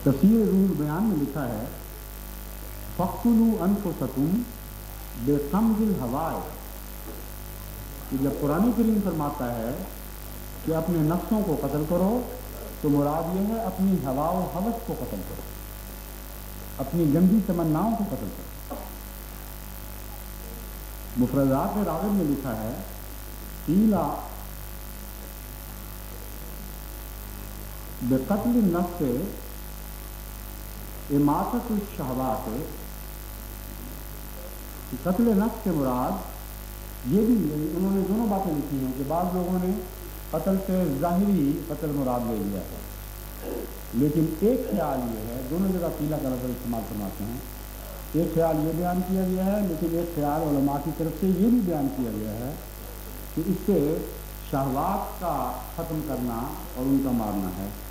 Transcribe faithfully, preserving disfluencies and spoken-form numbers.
تفسیر روح بیان میں لکھا ہے فَاقْتُلُوا أَنفُسَكُمْ بِقَمْضِ الْهَوَائِ، کہ جب قرآن کریم فرماتا ہے کہ اپنے نفسوں کو قتل کرو تو مراد یہ ہے اپنی ہوا و ہوس کو قتل کرو، اپنی گندی تمناؤں کو قتل کرو۔ مفردات راغب میں لکھا ہے قیلا بقتل النفس اماطۃ الشہوات، قتل نفس کے مراد یہ بھی انہوں نے دونوں باتیں لکھی ہیں کہ بعض لوگوں نے قتل سے ظاہری قتل مراد لے لیا ہے، لیکن ایک خیال یہ ہے، دونوں جگہ قیلا کا لفظ استعمال فرماتے ہیں، ایک خیال یہ بیان کیا گیا ہے لیکن ایک خیال علماء کی طرف سے یہ بھی بیان کیا گیا ہے کہ اس سے شہوات کا ختم کرنا اور ان کا مارنا ہے۔